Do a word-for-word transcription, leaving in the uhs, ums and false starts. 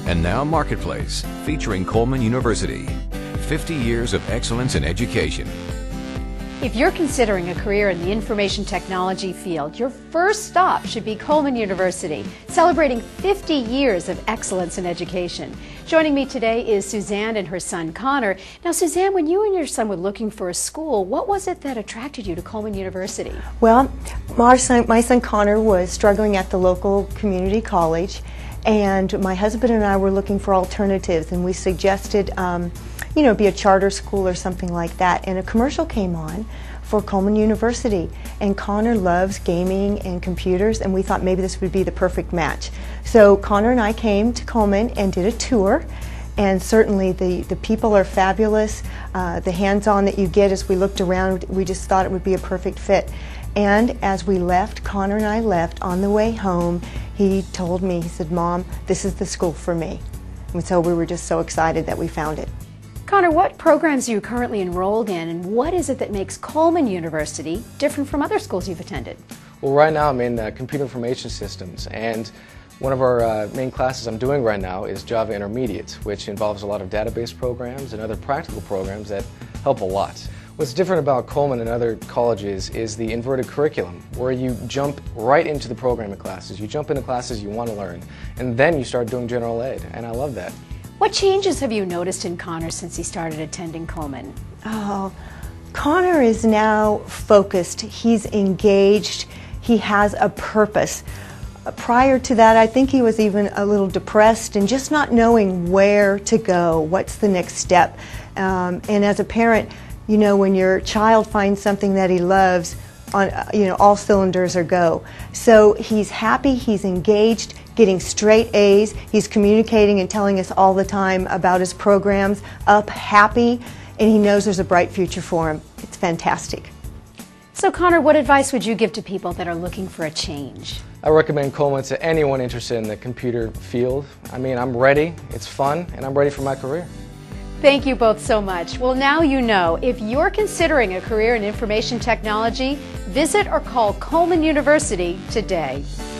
And now Marketplace, featuring Coleman University. fifty years of excellence in education. If you're considering a career in the information technology field, your first stop should be Coleman University, celebrating fifty years of excellence in education. Joining me today is Suzanne and her son Connor. Now, Suzanne, when you and your son were looking for a school, what was it that attracted you to Coleman University? Well, my son, my son Connor was struggling at the local community college, and my husband and I were looking for alternatives, and we suggested um, you know, be a charter school or something like that. And a commercial came on for Coleman University. And Connor loves gaming and computers, and we thought maybe this would be the perfect match. So Connor and I came to Coleman and did a tour. And certainly the, the people are fabulous. Uh, the hands-on that you get as we looked around, we just thought it would be a perfect fit. And as we left, Connor and I left, on the way home, he told me, he said, "Mom, this is the school for me." And so we were just so excited that we found it. Connor, what programs are you currently enrolled in, and what is it that makes Coleman University different from other schools you've attended? Well, right now I'm in uh, computer information systems, and one of our uh, main classes I'm doing right now is Java Intermediate, which involves a lot of database programs and other practical programs that help a lot. What's different about Coleman and other colleges is the inverted curriculum, where you jump right into the programming classes. You jump into classes you want to learn, and then you start doing general ed, and I love that. What changes have you noticed in Connor since he started attending Coleman? Oh, Connor is now focused. He's engaged. He has a purpose. Uh, prior to that, I think he was even a little depressed and just not knowing where to go, what's the next step. Um, and as a parent, you know, when your child finds something that he loves, on, uh, you know, all cylinders are go. So he's happy, he's engaged, getting straight A's. He's communicating and telling us all the time about his programs, up, happy, and he knows there's a bright future for him. It's fantastic. So Connor, what advice would you give to people that are looking for a change? I recommend Coleman to anyone interested in the computer field. I mean, I'm ready, it's fun, and I'm ready for my career. Thank you both so much. Well, now you know, if you're considering a career in information technology, visit or call Coleman University today.